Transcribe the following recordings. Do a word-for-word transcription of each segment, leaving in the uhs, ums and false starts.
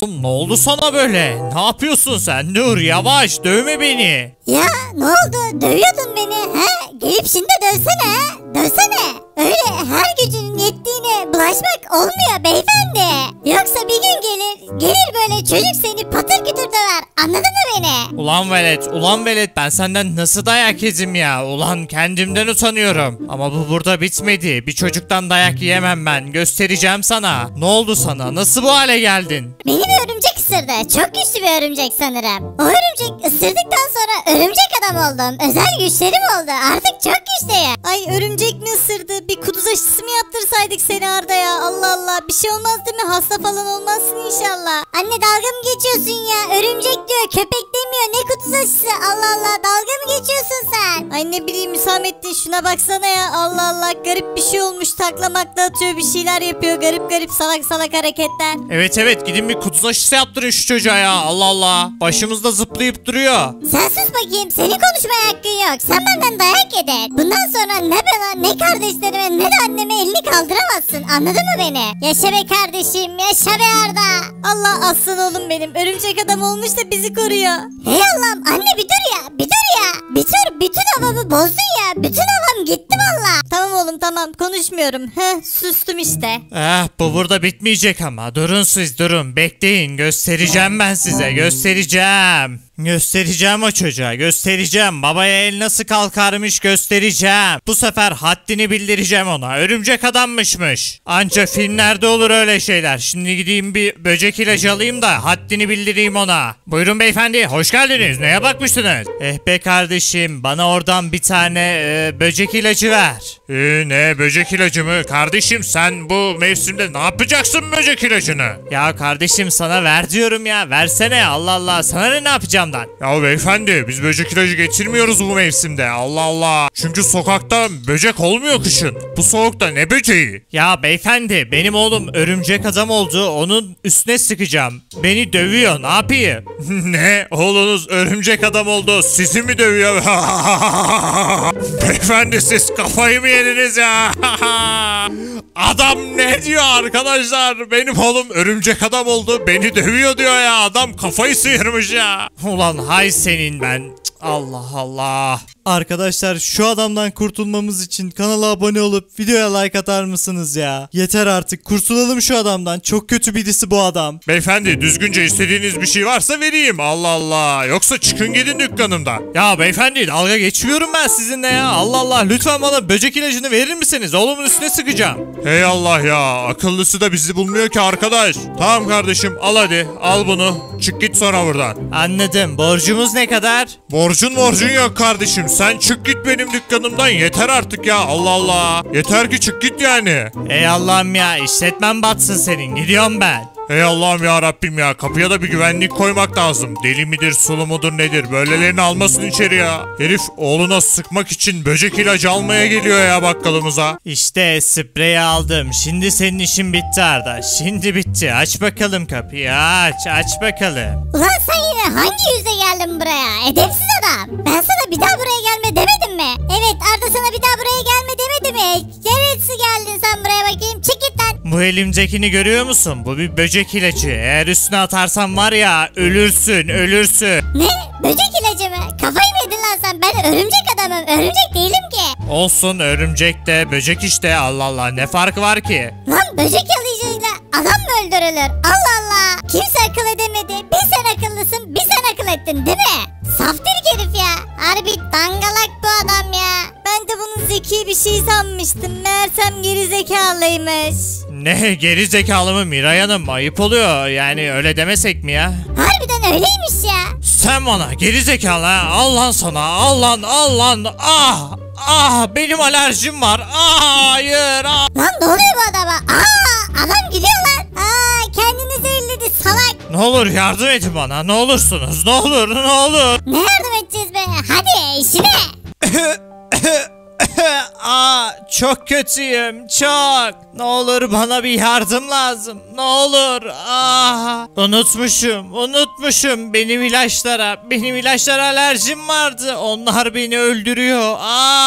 Ne oldu sana böyle? Ne yapıyorsun sen? Dur yavaş, dövme beni. Ya ne oldu? Dövüyordun beni. He? Gelip şimdi dövsene. Dövsene. Öyle her gücünün yettiğine bulaşmak olmuyor beyefendi. Yoksa bir gün gelir, gelir böyle çocuk seni patır kütür döver. Anladın mı beni? Ulan velet, ulan velet, ben senden nasıl dayak yedim ya? Ulan kendimden utanıyorum. Ama bu burada bitmedi. Bir çocuktan dayak yiyemem ben. Göstereceğim sana. Ne oldu sana? Nasıl bu hale geldin? Beni bir örümcek ısırdı. Çok güçlü bir örümcek sanırım. O örümcek ısırdıktan sonra örümcek adam oldum. Özel güçlerim oldu. Artık çok güçlüyüm. Ay örümcek mi ısırdı? Bir kuduz aşısı mı yaptırsaydık seni Arda ya? Allah Allah, bir şey olmaz değil mi? Hasta falan olmazsın inşallah. Anne dalga mı geçiyorsun ya? Örümcek diyor, köpek demiyor. Ne kutu aşısı? Allah Allah, dalga mı geçiyorsun sen? Ay ne bileyim Hüsamettin, şuna baksana ya. Allah Allah, garip bir şey olmuş. Taklamakla atıyor, bir şeyler yapıyor. Garip garip salak salak hareketler. Evet evet, gidin bir kutu aşısı yaptırın şu çocuğa ya. Allah Allah. Başımızda zıplayıp duruyor. Sen sus bakayım. Senin konuşmaya hakkın yok. Sen benden dayak yedin. Bundan sonra ne bana, ne kardeşlerime, ne de anneme elini kaldıramazsın. Anladın mı beni? Yaşa be kardeşim. Yaşa be Arda. Allah, aslan oğlum benim. Örümcek adam olmuş da bizi koruyor. Hey Allah'ım, anne bir dur ya. Bir dur ya. Bir dur. Bütün havamı bozdun ya. Bütün havam gitti valla. Tamam oğlum tamam, konuşmuyorum. Heh, sustum işte. Eh, bu burada bitmeyecek ama. Durun siz, durun. Bekleyin. Göstereceğim ben size. Göstereceğim. Göstereceğim o çocuğa, göstereceğim. Babaya el nasıl kalkarmış göstereceğim. Bu sefer haddini bildireceğim ona. Örümcek adammışmış. Anca filmlerde olur öyle şeyler. Şimdi gideyim bir böcek ilacı alayım da haddini bildireyim ona. Buyurun beyefendi, hoş geldiniz. Neye bakmıştınız? Eh be kardeşim, bana oradan bir tane e, böcek ilacı ver. Ee, ne böcek ilacı mı? Kardeşim sen bu mevsimde ne yapacaksın böcek ilacını? Ya kardeşim sana ver diyorum ya. Versene, Allah Allah. Sana ne, ne yapacağım? Ya beyefendi, biz böcek ilacı getirmiyoruz bu mevsimde. Allah Allah. Çünkü sokakta böcek olmuyor kışın. Bu soğukta ne böceği? Ya beyefendi, benim oğlum örümcek adam oldu. Onun üstüne sıkacağım. Beni dövüyor, ne yapayım? Ne? Oğlunuz örümcek adam oldu. Sizi mi dövüyor? Beyefendi siz kafayı mı yediniz ya? Adam ne diyor arkadaşlar? Benim oğlum örümcek adam oldu. Beni dövüyor diyor ya. Adam kafayı sıyırmış ya. Ulan hay senin ben. Allah Allah. Arkadaşlar şu adamdan kurtulmamız için kanala abone olup videoya like atar mısınız ya? Yeter artık, kurtulalım şu adamdan. Çok kötü birisi bu adam. Beyefendi düzgünce istediğiniz bir şey varsa vereyim. Allah Allah. Yoksa çıkın gidin dükkanımdan. Ya beyefendi dalga geçmiyorum ben sizinle ya. Allah Allah, lütfen bana böcek ilacını verir misiniz? Oğlumun üstüne sıkacağım. Hey Allah ya. Akıllısı da bizi bulmuyor ki arkadaş. Tamam kardeşim, al hadi. Al bunu. Çık git sonra buradan. Anladım. Borcumuz ne kadar? Borcun borcun yok kardeşim. Sen çık git benim dükkanımdan, yeter artık ya. Allah Allah. Yeter ki çık git yani. Ey Allah'ım ya, işletmen batsın senin. Gidiyorum ben. Ey Allah'ım ya Rabbim ya, kapıya da bir güvenlik koymak lazım. Deli midir, sulu mudur nedir? Böylelerini almasın içeri ya. Herif oğluna sıkmak için böcek ilacı almaya geliyor ya bakkalımıza. İşte spreyi aldım. Şimdi senin işin bitti Arda. Şimdi bitti. Aç bakalım kapıyı, aç aç bakalım. Ulan sen yine hangi yüzle geldin buraya? Edepsiz adam. Ben sana bir daha buraya gelme demedim mi? Evet, Arda sana bir daha buraya gelme demedi mi? Neresi geldin sen buraya bakayım? Çık git lan. Bu elimdekini görüyor musun? Bu bir böcek ilacı. Eğer üstüne atarsan var ya, ölürsün ölürsün. Ne? Böcek ilacı mı? Kafayı mı yedin lan sen? Ben örümcek adamım. Örümcek değilim ki. Olsun, örümcek de böcek işte. Allah Allah, ne farkı var ki? Lan böcek yalayıcıyla adam mı öldürülür? Allah Allah. Kimse akıl edemedi. Bir sen akıllısın, bir sen akıl ettin değil mi? Saftirik herif ya. Harbi dangalak bu adam ya. Ben de bunu zeki bir şey sanmıştım. Meğersem geri zekalıymış. Ne geri zekalı mı Miray Hanım? Ayıp oluyor. Yani öyle demesek mi ya? Harbiden öyleymiş ya. Sen bana geri zekalı ha? Al lan sana. Al lan, al lan. Ah! Ah! Benim alerjim var. Ah! Hayır! Ah! Lan ne oluyor bu adama? Aa! Adam gidiyor lan. Aa! Kendini zehirledi salak. Ne olur yardım edin bana. Ne olursunuz. Ne olur, ne olur. Ne yardım edeceğiz be? Hadi işine. Aa, çok kötüyüm çok. Ne olur bana bir yardım lazım. Ne olur. Aa, unutmuşum unutmuşum benim ilaçlara. Benim ilaçlara alerjim vardı. Onlar beni öldürüyor.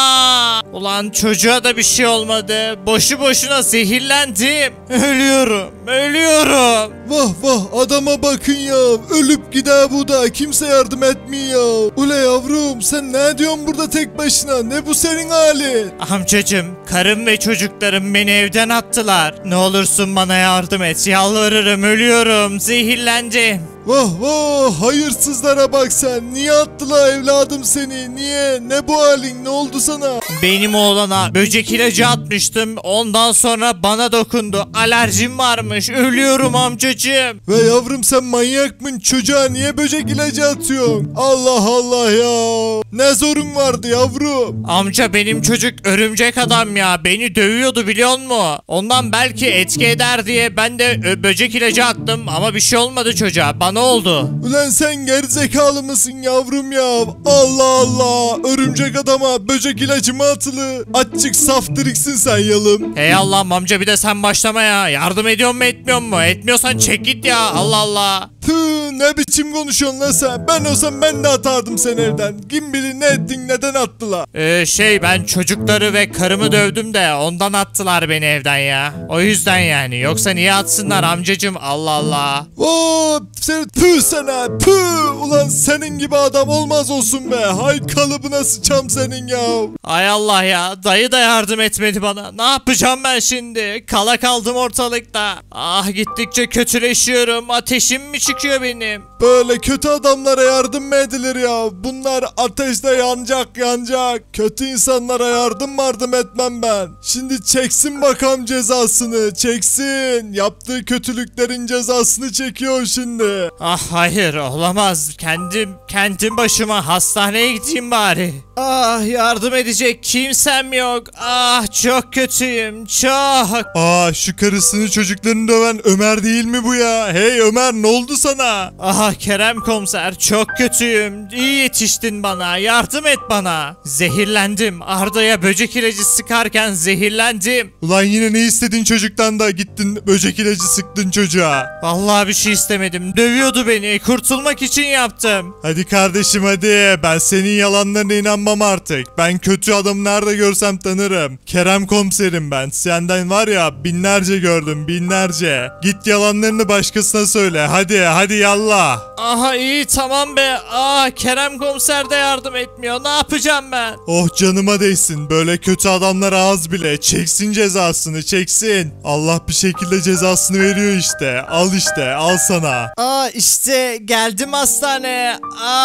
Aa, ulan çocuğa da bir şey olmadı. Boşu boşuna zehirlendim. Ölüyorum ölüyorum. Vah vah adama bakın ya. Ölüp gider bu da. Kimse yardım etmiyor. Ule yavrum sen ne diyorsun burada tek başına? Ne bu senin halin? Amcacım, karım ve çocuklarım beni evden attılar. Ne olursun bana yardım et. Yalvarırım, ölüyorum. Zehirlendim. Vah vah hayırsızlara bak sen. Niye attılar evladım seni? Niye? Ne bu halin? Ne oldu sana? Benim oğlana böcek ilacı atmıştım. Ondan sonra bana dokundu. Alerjim varmış. Ölüyorum amcacım. Ve yavrum sen manyak mısın? Çocuğa niye böcek ilacı atıyorsun? Allah Allah ya. Ne zorun vardı yavrum? Amca benim çocuk örümcek adam ya. Beni dövüyordu biliyor musun? Ondan belki etki eder diye ben de ö, böcek ilacı attım. Ama bir şey olmadı çocuğa. Bana oldu. Ulan sen gerizekalı mısın yavrum ya? Allah Allah. Örümcek adama böcek ilacı mı atılı? Açık saftiriksin sen yalım. Hey Allah'ım amca bir de sen başlama ya. Yardım ediyor mu etmiyor mu? Etmiyorsan çek git ya. Allah Allah. Tüh ne biçim konuşuyorsun lan sen? Ben olsam ben de atardım seni evden. Kim bilir ne ettin neden attılar? Ee, şey ben çocukları ve karımı dövdüm de ondan attılar beni evden ya. O yüzden yani. Yoksa niye atsınlar amcacım? Allah Allah. Oo, sen, püh sana püh. Ulan senin gibi adam olmaz olsun be. Hay kalıbına sıçam senin ya. Ay Allah ya. Dayı da yardım etmedi bana. Ne yapacağım ben şimdi? Kala kaldım ortalıkta. Ah gittikçe kötüleşiyorum. Ateşim mi çıkıyor benim? Böyle kötü adamlara yardım mı edilir ya? Bunlar ateşte yanacak yanacak. Kötü insanlara yardım yardım etmem ben. Şimdi çeksin bakalım cezasını. Çeksin. Yaptığı kötülüklerin cezasını çekiyor şimdi. Ah hayır olamaz. Kendim kendim başıma hastaneye gideyim bari. Ah yardım edecek kimsem yok. Ah çok kötüyüm çok. Aa şu karısını çocuklarını döven Ömer değil mi bu ya? Hey Ömer ne oldu sana? Ah Kerem komiser çok kötüyüm. İyi yetiştin bana. Yardım et bana. Zehirlendim. Arda'ya böcek ilacı sıkarken zehirlendim. Ulan yine ne istedin çocuktan da gittin böcek ilacı sıktın çocuğa. Vallahi bir şey istemedim. Dövüyordu beni. Kurtulmak için yaptım. Hadi kardeşim hadi. Ben senin yalanlarına inanmam artık. Ben kötü adamı nerede görsem tanırım. Kerem komiserim ben. Senden var ya binlerce gördüm binlerce. Git yalanlarını başkasına söyle. Hadi hadi yallah. Aha iyi tamam be. Ah Kerem komiser de yardım etmiyor. Ne yapacağım ben? Oh canıma değsin. Böyle kötü adamlar az bile. Çeksin cezasını çeksin. Allah bir şekilde cezasını veriyor işte. Al işte al sana. Aa işte geldim hastaneye.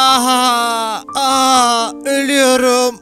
Aha, ah ölüyorum.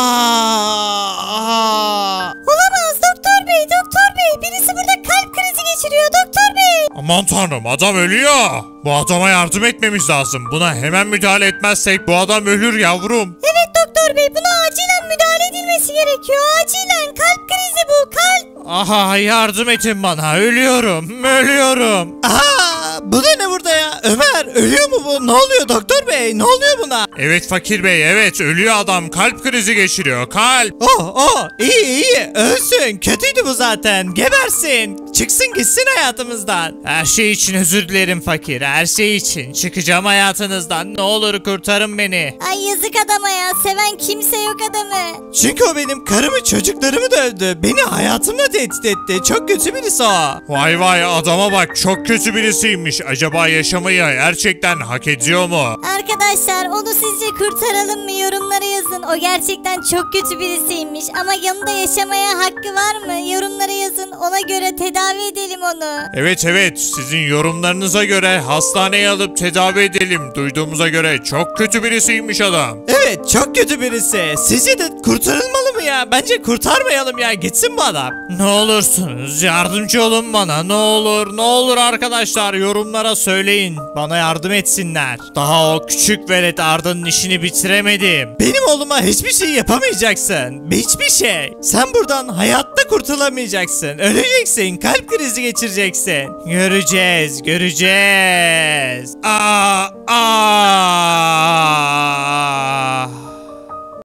Ah. Olamaz doktor bey doktor bey. Birisi burada kalp krizi geçiriyor doktor bey. Aman tanrım adam ölüyor. Bu adama yardım etmemiz lazım. Buna hemen müdahale etmezsek bu adam ölür yavrum. Evet doktor bey buna acilen müdahale edilmesi gerekiyor. Acilen kalp krizi bu kalp. Aha yardım edin bana ölüyorum ölüyorum. Aha bu da ne burada ya Ömer ölüyor mu bu ne oluyor doktor bey ne oluyor buna? Evet fakir bey evet ölüyor adam kalp krizi geçiriyor kalp. Oh oh iyi iyi ölsün kötüydü bu zaten gebersin çıksın gitsin hayatımızdan. Her şey için özür dilerim fakir her şey için çıkacağım hayatınızdan ne olur kurtarın beni. Ay yazık adama ya seven kimse yok adamı. Çünkü o benim karımı çocuklarımı dövdü beni hayatımla tehdit etti çok kötü birisi o. Vay vay adama bak çok kötü birisiymiş acaba yaşamayı gerçekten hak ediyor mu? Arkadaşlar onu sizce kurtaralım mı yorumlara yazın. O gerçekten çok kötü birisiymiş ama yanında yaşamaya hakkı var mı? Yorumlara yazın ona göre tedavi edelim onu. Evet evet sizin yorumlarınıza göre hastaneye alıp tedavi edelim. Duyduğumuza göre çok kötü birisiymiş adam. Evet çok kötü birisi. Sizce de kurtarılmalı mı ya? Bence kurtarmayalım ya gitsin bu adam. Ne olursunuz yardımcı olun bana ne olur ne olur arkadaşlar yorumlara söyleyin. Bana yardım etsinler. Daha o küçük velet Arda'nın işini bitiremedim. Benim oğluma hiçbir şey yapamayacaksın. Hiçbir şey. Sen buradan hayatta kurtulamayacaksın. Öleceksin. Kalp krizi geçireceksin. Göreceğiz. Göreceğiz. Aa, aa.